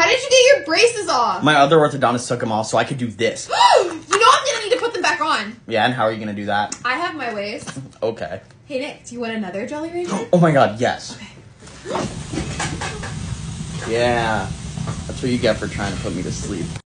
How did you get your braces off? My other orthodontist took them off so I could do this. You know I'm gonna need to put them back on. Yeah, and how are you gonna do that? I have my ways. Okay. Hey Nick, do you want another Jolly Rancher? Oh my god, yes. Okay. Yeah. That's what you get for trying to put me to sleep.